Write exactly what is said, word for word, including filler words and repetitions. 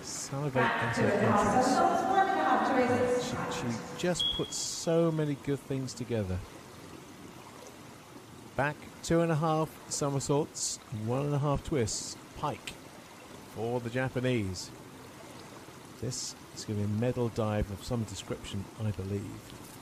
salivate into her entrance. She, she just puts so many good things together. Back two and a half somersaults, one and a half twists, pike for the Japanese. This is going to be a medal dive of some description, I believe.